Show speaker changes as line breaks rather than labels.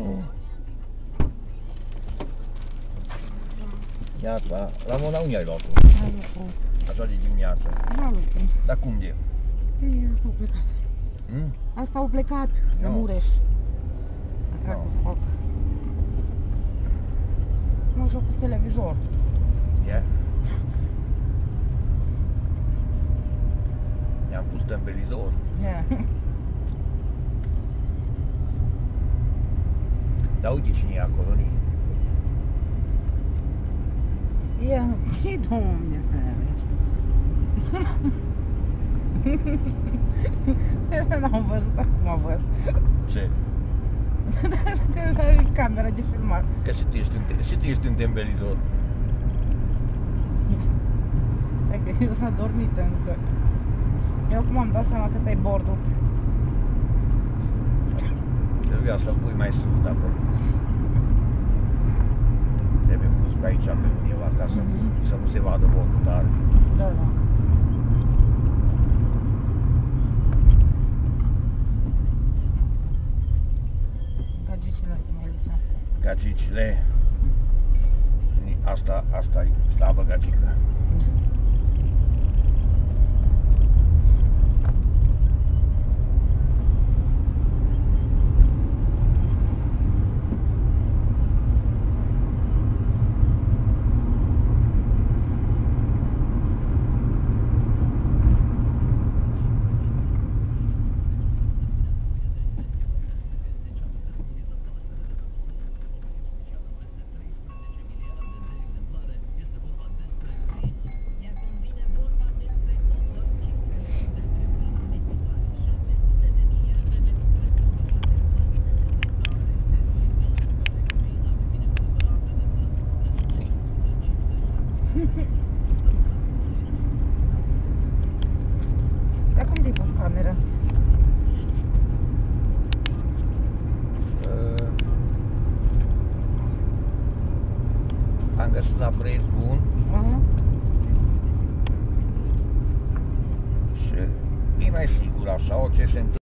Iată, Ramona, unde ai luat-o?
La lucru.
Așa de dimineață.
La lucru.
Dar cum de?
Ei, asta au plecat.
Hmm?
Asta au plecat de
Nu.
Mureș. A trag cu foc. Mă joc cu televizor.
Ia? I-am pus tembelizor.
Ia.
Dar uite cine e acolo, nu?
Ia, ce domne să n-am văzut, acum văd.
Ce?
Că ai camera de filmat.
Că și tu ești în tembelizor.
Hai că eu s-a dormit încă. Eu cum am dat seama că ți-ai bordul.
Trebuia să-l pui mai sus de acolo. Trebuie pus pe aici, pe undeva, ca să nu se vadă bordul tare.
Da, da. Gagicile astea, Melissa.
Gagicile. Asta e slabă gagică.